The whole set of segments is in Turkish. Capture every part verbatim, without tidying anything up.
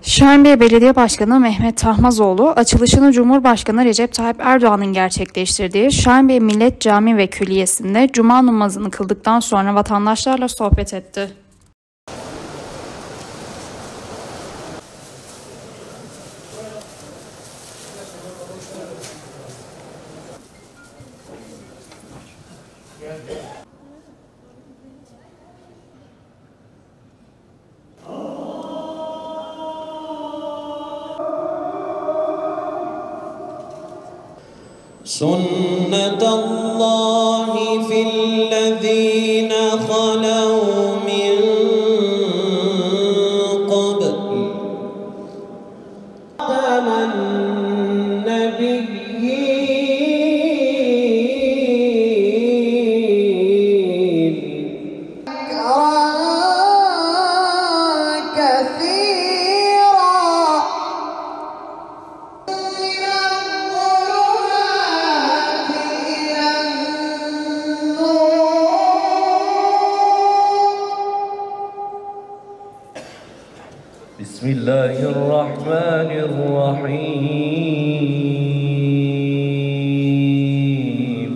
Şahinbey Belediye Başkanı Mehmet Tahmazoğlu, açılışını Cumhurbaşkanı Recep Tayyip Erdoğan'ın gerçekleştirdiği Şahinbey Millet Camii ve Külliyesi'nde Cuma namazını kıldıktan sonra vatandaşlarla sohbet etti. سُنَّةَ اللّٰهِ فِي الَّذ۪ينَ خَلَوْا مِنْ قَبْلِ خَاتَمَ النَّبِيِّينَ Bismillahirrahmanirrahim.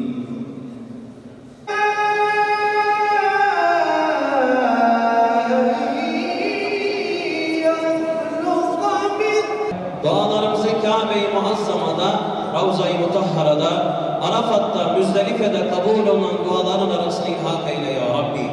Dualarımızı Kabe-i Muazzama'da, Ravza-i Mutahhara'da, Arafat'ta, Müzdelife'de kabul olunan duaların arasını ilhak eyle ya Rabbi.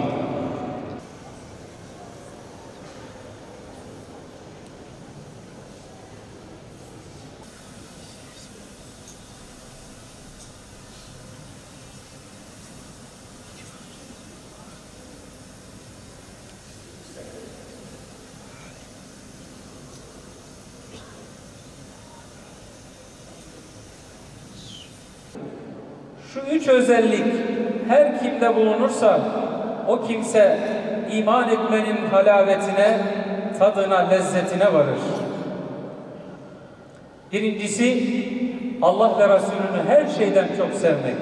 Şu üç özellik her kimde bulunursa o kimse iman etmenin halavetine, tadına, lezzetine varır. Birincisi Allah ve Resulünü her şeyden çok sevmek.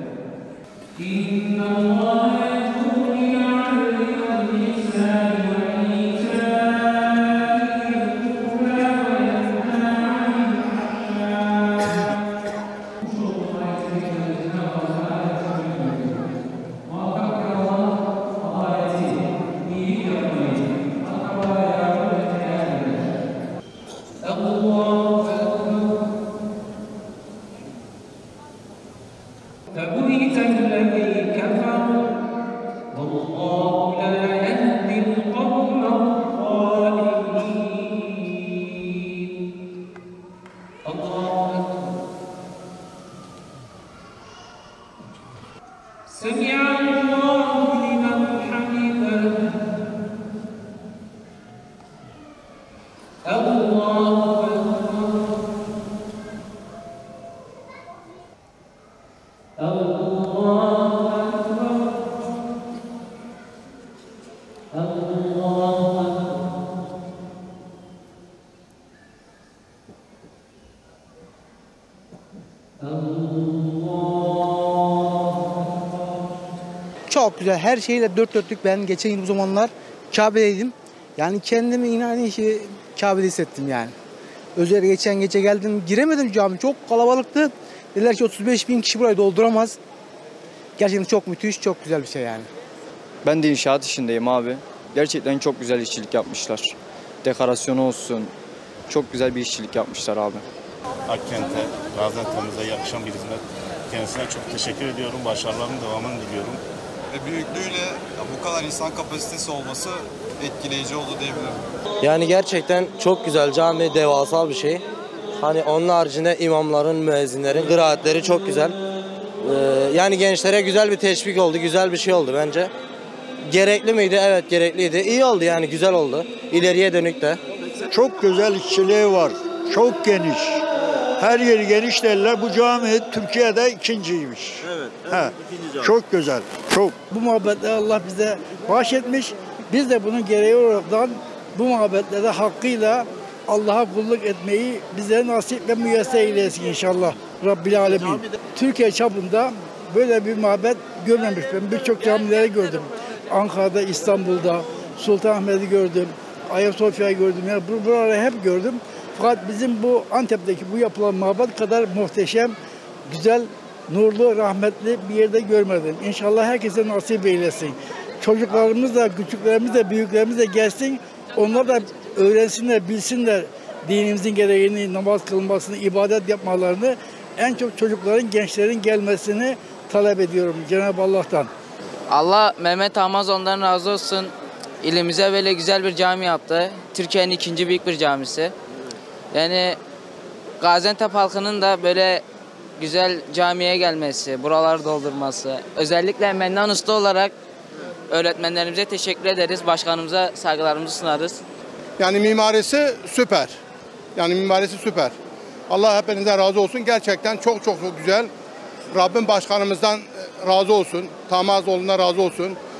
فبهت الذي كفر والله لا يهدي القوم الظالمين. الله أكبر. سمع الله لمن حمده. الله Çok güzel, her şeyle dört dörtlük. Ben geçen yıl bu zamanlar Kabe'deydim. Yani kendimi inan ki Kabe'de hissettim yani. Özellikle geçen gece geldim, giremedim cami. Çok kalabalıktı. Dediler ki otuz beş bin kişi burayı dolduramaz. Gerçekten çok müthiş, çok güzel bir şey yani. Ben de inşaat işindeyim abi. Gerçekten çok güzel işçilik yapmışlar. Dekorasyonu olsun. Çok güzel bir işçilik yapmışlar abi. Akkent'e, Gaziantep'imize yakışan bir hizmet. Kendisine çok teşekkür ediyorum. Başarılarının devamını diliyorum. Ve büyüklüğüyle bu kadar insan kapasitesi olması etkileyici oldu diyebilirim. Yani gerçekten çok güzel, cami devasal bir şey. Hani onun haricinde imamların, müezzinlerin kıraatleri çok güzel. Ee, yani gençlere güzel bir teşvik oldu, güzel bir şey oldu bence. Gerekli miydi? Evet, gerekliydi. İyi oldu yani, güzel oldu. İleriye dönük de. Çok güzel işçiliği var, çok geniş. Her yeri geniş derler. Bu cami Türkiye'de ikinciymiş. Evet, evet ikinci cami. Çok güzel, çok. Bu muhabbetleri Allah bize bahşetmiş. Biz de bunun gereği olarak bu muhabbetlerde hakkıyla Allah'a kulluk etmeyi bize nasip ve müyesser eylesin inşallah. Rabbil Alemin. Türkiye çapında böyle bir mabet görmemiş. Ben birçok camileri gördüm. Ankara'da, İstanbul'da, Sultanahmet'i gördüm. Ayasofya'yı gördüm. Yani bu- buraları hep gördüm. Fakat bizim bu Antep'teki bu yapılan mabet kadar muhteşem, güzel, nurlu, rahmetli bir yerde görmedim. İnşallah herkese nasip eylesin. Çocuklarımız da, küçüklerimiz de, büyüklerimiz de gelsin. Onlar da öğrensinler, bilsinler dinimizin gereğini, namaz kılmasını, ibadet yapmalarını. En çok çocukların, gençlerin gelmesini talep ediyorum Cenab-ı Allah'tan. Allah Mehmet Ahmaz ondan razı olsun. İlimize böyle güzel bir cami yaptı. Türkiye'nin ikinci büyük bir camisi. Yani Gaziantep halkının da böyle güzel camiye gelmesi, buraları doldurması. Özellikle Mennan Usta olarak öğretmenlerimize teşekkür ederiz. Başkanımıza saygılarımızı sunarız. Yani mimarisi süper. Yani mimarisi süper. Allah hepinizden razı olsun. Gerçekten çok çok çok güzel. Rabbim başkanımızdan razı olsun. Tamazoğlu'ndan razı olsun.